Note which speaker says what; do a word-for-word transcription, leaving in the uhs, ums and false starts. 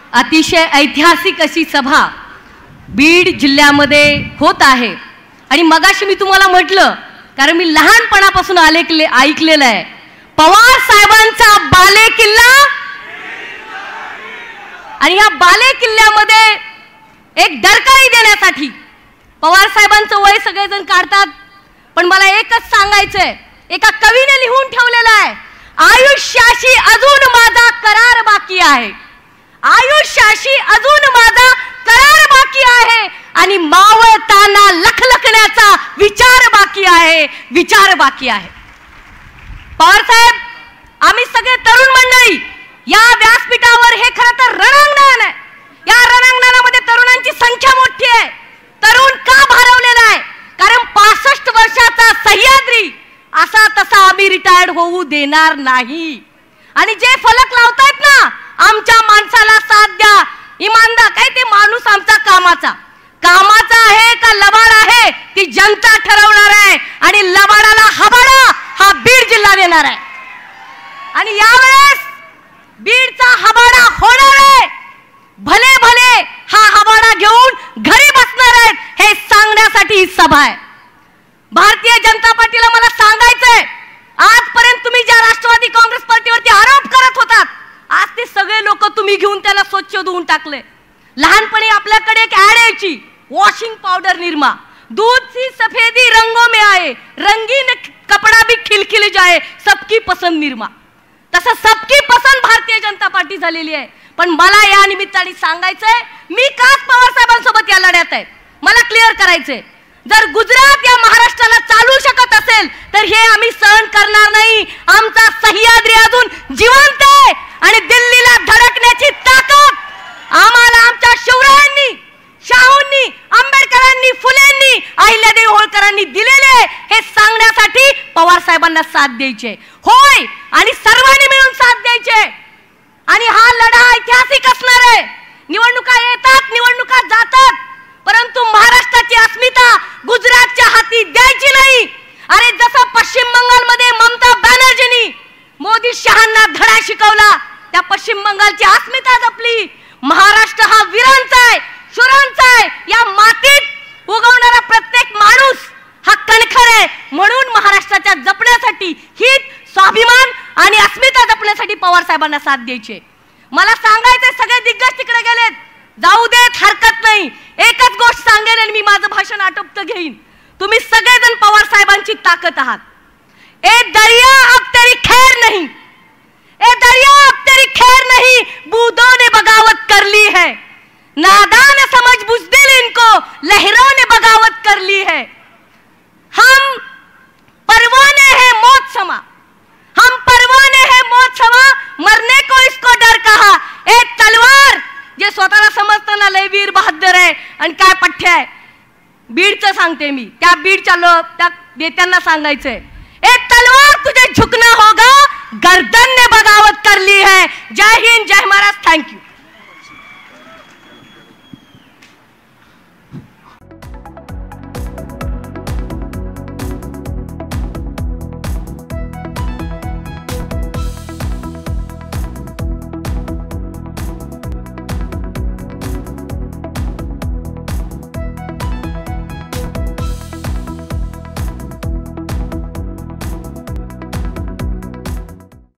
Speaker 1: अतिशय ऐतिहासिक अशी सभा बीड जिल्ह्यामध्ये होत आहे आणि मगाशी मी तुम्हाला म्हटलं, कारण मी लहानपणापासून ऐकले ऐकलेलं आहे, पवार साहेबांचा बाले किल्ला, आणि या बाले किल्ल्यामध्ये एक डरकाळी देण्यासाठी पवार साहेबांचं वय सगळेजण काढतात, पण मला एकच सांगायचंय, एका कवीने लिहून ठेवलेलं आहे, आयुष्याशी अजून माझा करार बाकी आहे, आयुष्याशी अजून माझा करार बाकी आहे आणि मावळताना लखलखण्याचा विचार बाकी आहे, विचार बाकी आहे. पवार साहेब, आम्ही सगळे तरुण मंडळी या व्यासपीठावर, हे खरं तर रणांगण आहे, या रणांगणामध्ये तरुणांची संख्या मोठी आहे. तरुण का भारावलेला आहे? कारण पासष्ट वर्षाचा सह्याद्री असा तसा आम्ही रिटायर्ड होऊ देणार नाही. आणि जे फलक लावतायत ना, आमच्या माणसाला साथ द्या, इमानदार, काय ते माणूस आमचा कामाचा कामाचा आहे का लबाड आहे ती जनता ठरवणार आहे, आणि लबाडाला हबाडा हा बीड जिल्हा देणार आहे. आणि यावेळेस बीडचा हबाडा होणार आहे. भले भले हा हबाडा घेऊन घरी बसणार आहेत, हे सांगण्यासाठी ही सभा आहे. भारतीय जनता पार्टीला मला सांगायचंय, आजपर्यंत तुम्ही ज्या राष्ट्रवादी काँग्रेस पार्टीवरती आरोप करत होतात, आज ते सगळे लोक तुम्ही घेऊन त्याला स्वच्छ धुवून टाकले. लहानपणी आपल्याकडे एक ऍड यायची, वॉशिंग पावडर निर्मा, दूध सी सफेदी रंगों में आए, रंगीन कपड़ा भी खिलखिल जाए, सबकी पसंद निर्मा. तसं सबकी पसंद भारतीय जनता पार्टी झालेली आहे. पण मला या निमित्ताने सांगायचंय, मी काच पवार साहेबांसोबत या लढ्यात आहे. मला क्लिअर करायचंय, जर गुजरात या महाराष्ट्राला चालू शकत असेल तर हे आम्ही सहन करणार नाही. आमचा सह्याद्री अजून जिवंत आहे आणि दिल्लीला धडकण्याची ताकद आम्हाला आमच्या शिवरायांनी, शाहूंनी, आंबेडकरांनी, फुलेंनी, अहिल्यादेवी होळकरांनी दिलेले आहे. हे सांगण्यासाठी पवार साहेबांना साथ द्यायचे होय, आणि सर्वांनी मिळून साथ द्यायचे. आणि हा लढा ऐतिहासिक असणार आहे. निवडणुका येतात, निवडणुका जातात, परंतु महाराष्ट्राची अस्मिता गुजरातच्या हाती द्यायची नाही. अरे जसं पश्चिम बंगालमध्ये ममता बॅनर्जींनी मोदी शहांना धडा शिकवला, त्या पश्चिम बंगालची अस्मिता जपली. महाराष्ट्र हा वीरांचा आहे, शूरांचा आहे. या मातीत उगवणारा प्रत्येक माणूस हा कणखर आहे. म्हणून महाराष्ट्राच्या जपण्यासाठी, हित, स्वाभिमान आणि अस्मिता जपण्यासाठी पवार साहेबांना साथ द्यायची. मला सांगायचं, सगळे दिग्गज तिकडे गेलेत, जाऊ देत, हरकत नाही. एकच गोष्ट सांगेन आणि मी माझं भाषण आटोपत घेईन. तुम्ही सगळेजण पवार साहेबांची ताकद आहात. ए दरिया अब तेरी खैर नहीं, ए दरिया अब तेरी खैर नहीं, बूंदों ने बगावत कर ली है, नादान समझ बुज़दिल इनको लहरों ने बगावत कर ली है. हम परवाने हैं मौत समा, हम परवाने हैं मौत समा, मरने को इसको डर कहा. ए तलवार, जे स्वतःला समजताना लय वीर बहादर आहे आणि काय पठ्य आहे, बीडचं सांगते मी, त्या बीडच्या लोक त्या नेत्यांना सांगायचंय, ए तलवार तुझे झुकना होगा, गर्दन ने बगावत कर ली है. जय हिंद.